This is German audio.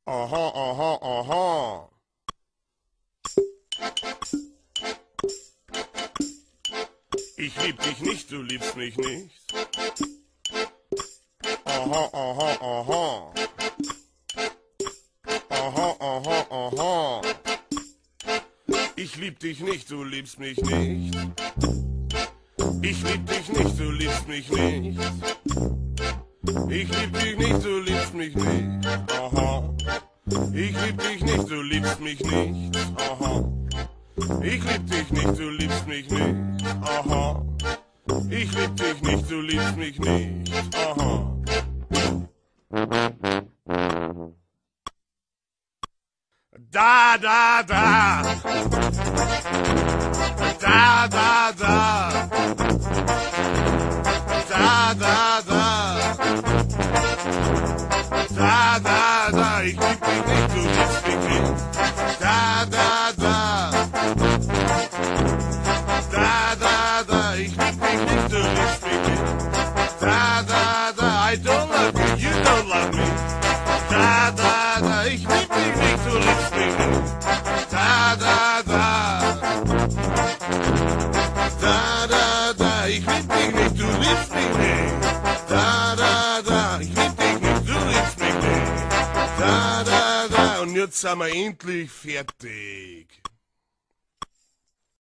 Aha, aha, aha. Ich lieb dich nicht, du liebst mich nicht. Aha, aha, aha. Aha, aha, aha. Ich lieb dich nicht, du liebst mich nicht. Ich lieb dich nicht, du liebst mich nicht. Ich lieb dich nicht, du liebst mich nicht. Aha. Ich lieb dich nicht, du liebst mich nicht. Aha. Ich lieb dich nicht, du liebst mich nicht. Aha. Ich lieb dich nicht, du liebst mich nicht. Aha. Da, da, da. Da, da, da. Da, da, da. Da, da, da. Ich lieb dich nicht, du liebst mich nicht. Da, da, da. Da, da, da. Ich lieb dich nicht, du liebst mich nicht. Da, da, da. I don't love you, you don't love me. Da, da, da. Ich lieb dich nicht, du liebst mich nicht. Da, da, da. Da, da, da. Ich lieb dich nicht, du liebst mich nicht. Da, da, da. Ich lieb dich nicht, du liebst mich nicht. Da, da, da. Und jetzt sind wir endlich fertig.